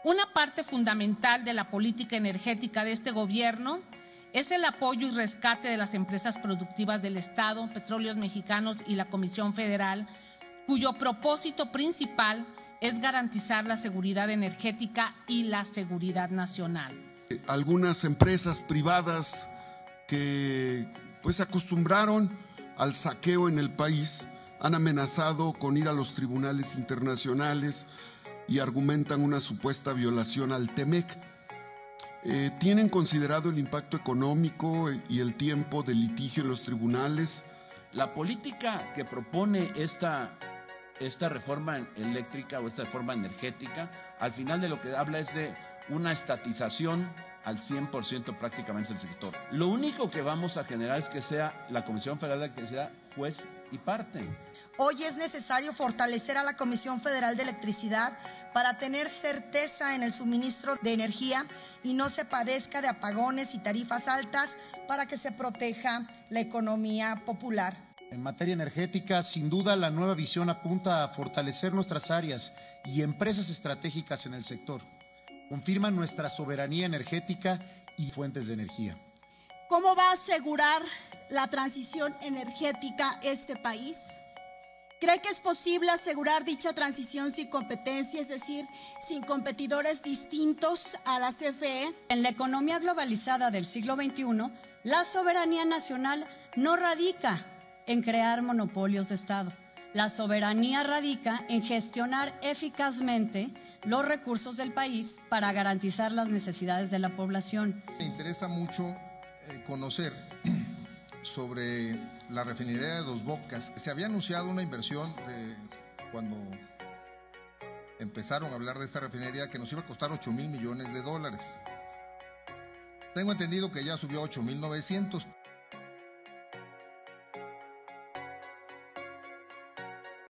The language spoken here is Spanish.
Una parte fundamental de la política energética de este gobierno es el apoyo y rescate de las empresas productivas del Estado, Petróleos Mexicanos y la Comisión Federal, cuyo propósito principal es garantizar la seguridad energética y la seguridad nacional. Algunas empresas privadas que se acostumbraron al saqueo en el país han amenazado con ir a los tribunales internacionales y argumentan una supuesta violación al TEMEC. ¿Tienen considerado el impacto económico y el tiempo de litigio en los tribunales? La política que propone esta reforma eléctrica o esta reforma energética, al final de lo que habla es de una estatización al 100% prácticamente del sector. Lo único que vamos a generar es que sea la Comisión Federal de Electricidad juez y parte. Hoy es necesario fortalecer a la Comisión Federal de Electricidad para tener certeza en el suministro de energía y no se padezca de apagones y tarifas altas, para que se proteja la economía popular. En materia energética, sin duda, la nueva visión apunta a fortalecer nuestras áreas y empresas estratégicas en el sector. Confirma nuestra soberanía energética y fuentes de energía. ¿Cómo va a asegurar la transición energética este país? ¿Cree que es posible asegurar dicha transición sin competencia, es decir, sin competidores distintos a la CFE? En la economía globalizada del siglo XXI, la soberanía nacional no radica en crear monopolios de Estado. La soberanía radica en gestionar eficazmente los recursos del país para garantizar las necesidades de la población. Me interesa mucho conocer sobre la refinería de Dos Bocas. Se había anunciado una inversión cuando empezaron a hablar de esta refinería que nos iba a costar $8,000 millones. Tengo entendido que ya subió a 8,900.